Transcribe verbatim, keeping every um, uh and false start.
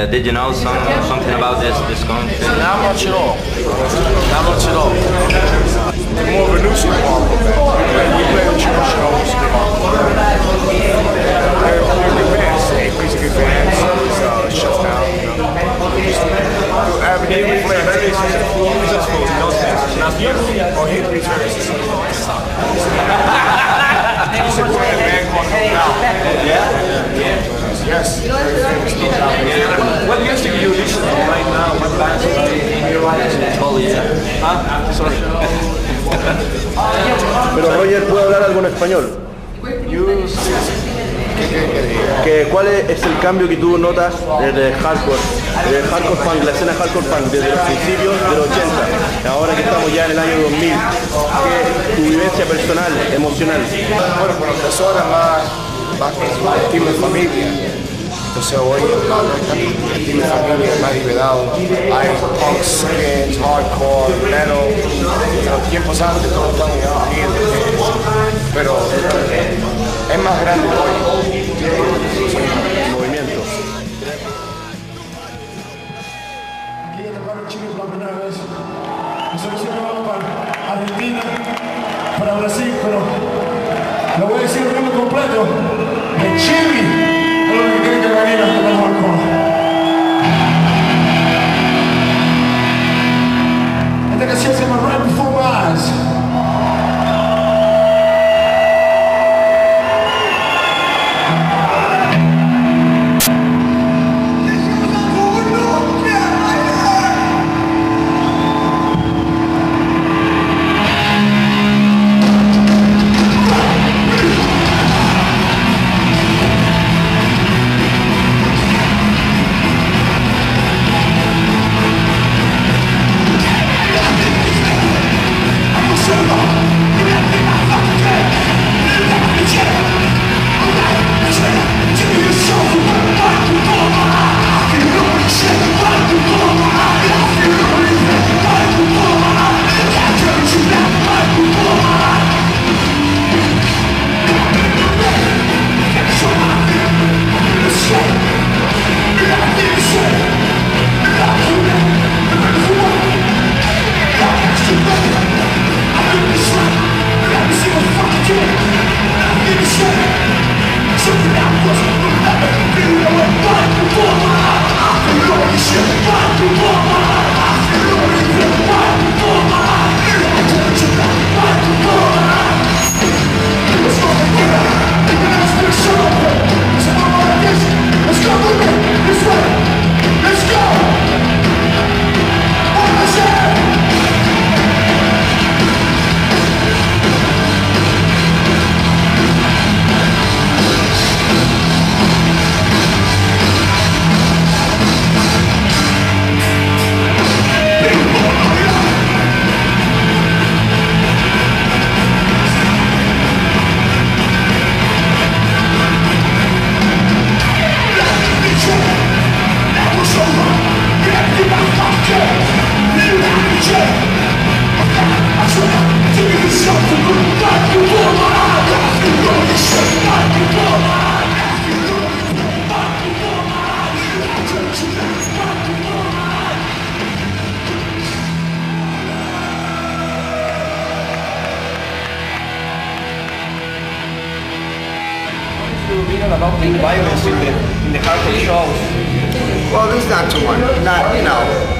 Uh, did you know some, something about this this country? Not much at all. Not much at all. More of a nuisance ball. We play the traditional ball. They're good bands. They're good bands. So it shuts down. Avenue, we play very successful. No sense. Not here. Or here, three services. He's a great band called Now. Yeah? Yes. What music do you listen to right now? What bands are you listening? Oh yeah. Ah, sorry. Pero Roger, ¿puede hablar algo en español? Que, ¿Cuál es, es el cambio que tú notas desde hardcore, desde el hardcore punk, la escena hardcore punk, desde los principios de los ochenta, ahora que estamos ya en el año dos mil? ¿Qué es tu vivencia personal, emocional? Bueno, por empezó era más, más estilo de familia. Entonces hoy el estilo de familia es más liberado. Hay punk, skins, hardcore, metal. En los tiempos antes todos estamos unidos, pero es más grande hoy. Movimiento. Aquí en el barrio Chile por primera vez. Nos seleccionamos para Argentina, para Brasil, pero lo voy a decir el nombre completo. De Chile. A los que creen que venir a tocar hardcore. Esta canción se llama Right Before My Eyes. About the violence in the in the hardcore shows. Well, there's not too much. Not, you know,